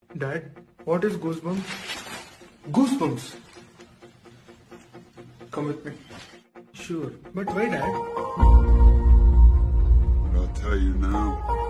Dad, what is goosebumps? Goosebumps. Come with me. Sure, but why, Dad? But I'll tell you now.